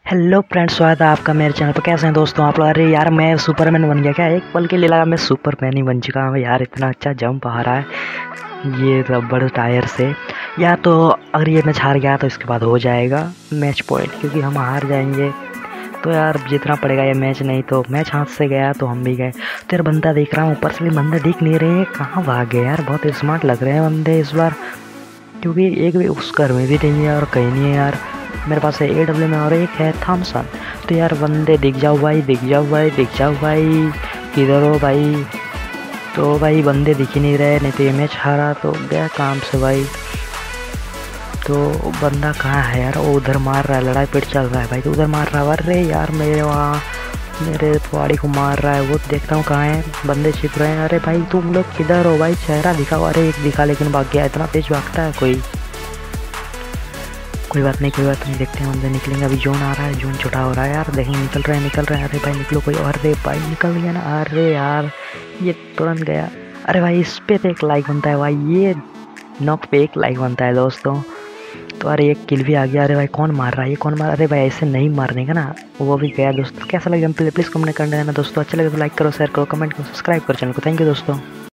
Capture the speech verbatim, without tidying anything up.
Hello friends, स्वागत है आपका मेरे चैनल पर। कैसे हैं दोस्तों आप लोग? अरे यार मैं सुपरमैन बन गया क्या? एक पल के लिए लगा मैं सुपरमैन ही बन चुका हूँ यार। इतना अच्छा जंप आ रहा है ये रबड़ टायर से। या तो अगर ये मैच हार गया तो इसके बाद हो जाएगा मैच पॉइंट, क्योंकि हम हार जाएंगे तो यार जीतना पड़ेगा ये मैच। नहीं तो मैच हाथ से गया तो हम भी गए। तो यार बंदा देख रहा हूँ ऊपर से भी बंदा दिख नहीं रहे, कहाँ भाग गए यार। बहुत स्मार्ट लग रहे हैं बंदे इस बार, क्योंकि एक भी उस घर में भी नहीं है और कहीं नहीं है यार। मेरे पास है ए डब्ल्यू में और एक है थॉमसन। तो यार बंदे दिख जाओ भाई, दिख जाओ भाई, दिख जाओ भाई, किधर हो भाई? तो भाई बंदे दिख ही नहीं रहे, नहीं तो ये मैच हारा तो गया काम से भाई। तो बंदा कहाँ है यार? वो उधर मार रहा है, लड़ाई पेट चल रहा है भाई। तो उधर मार रहा है, अरे यार मेरे वहाँ मेरे पहाड़ी को मार रहा है वो। देखता हूँ कहाँ है, बंदे छिप रहे हैं। अरे भाई तुम लोग किधर हो भाई? चेहरा दिखाओ। अरे एक दिखा लेकिन भाग गया। इतना तेज भागता है कोई? कोई बात नहीं, कोई बात नहीं, देखते हैं बंदे निकलेंगे। अभी जोन आ रहा है, जोन छोटा हो रहा है यार। देखेंगे, निकल रहे हैं निकल रहे हैं। अरे भाई निकलो कोई। अरे भाई निकल गया ना। अरे यार ये तुरंत गया। अरे भाई इस पे तो एक लाइक बनता है भाई, ये नॉक पे एक लाइक बनता है दोस्तों। तो अरे एक किल भी आ गया। अरे भाई कौन मार रहा है? ये कौन मार? अरे भाई ऐसे नहीं मारने का ना। वो भी गया दोस्तों। कैसा लगा प्लीज़ कमेंट कर देना दोस्तों। अच्छा लगे तो लाइक करो, शेयर करो, कमेंट करो, सब्सक्राइब करो चैनल को। थैंक यू दोस्तों।